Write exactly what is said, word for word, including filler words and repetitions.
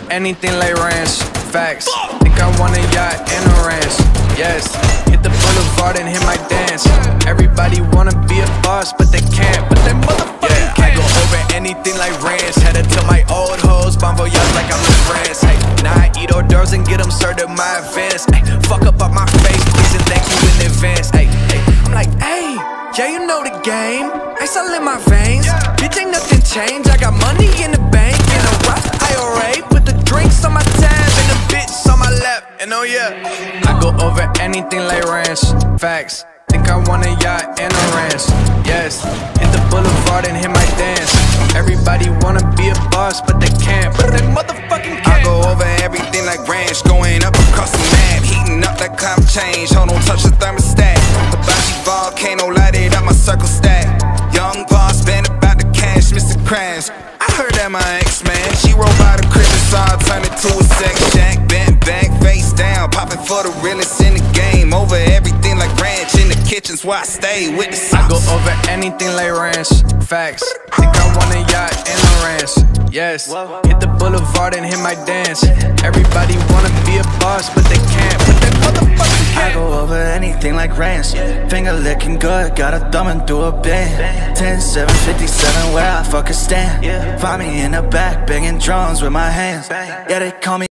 anything like ranch. Facts. Think I want a yacht and a ranch. Yes. Hit the boulevard and hit my dance. Everybody wanna be a boss, but they can't. But they motherfucking yeah, can't. I go over anything like ranch. Headed to my old hoes, bon voyage like I'm in France. Hey, now I eat hors d'oeuvres and get them served at my advance. Hey, fuck up on my face, please and thank you in advance. Hey, hey, I'm like, hey, yeah, you know the game. Ice all in my veins. Bitch, ain't nothing changed. I got money in the bank in a Roth I R A. Put the drinks on my tab and the bitch on my lap. And oh yeah, I go over anything like ranch. Facts. Think I want a yacht and a ranch. Yes. Hit the boulevard and hit my dance. Everybody wanna be a boss, but they can't. But they motherfucking can't. I go over everything like ranch. Going up across the map. Heating up that climate change. Hold on, touch the thermostat. Hibachi volcano lighted up my circle stack. Young boss, been about the cash, Mister Krabs. I heard that my ex-man, she rolled by the crib and saw I turn it to a sex shack. Bent back, face down, popping for the realest in the game. Over everything like ranch, in the kitchen's where I stay with the sauce. I go over anything like ranch. Facts. Think I want a yacht and a ranch. Yes. Hit the boulevard and hit my dance. Everybody wanna be a boss, but they can't. But they motherfucking can't. I go over anything like ranch. Finger licking good, got a thumb and do a bend. Ten seven fifty-seven, where I fucking stand. Find me in the back, banging drums with my hands. Yeah, they call me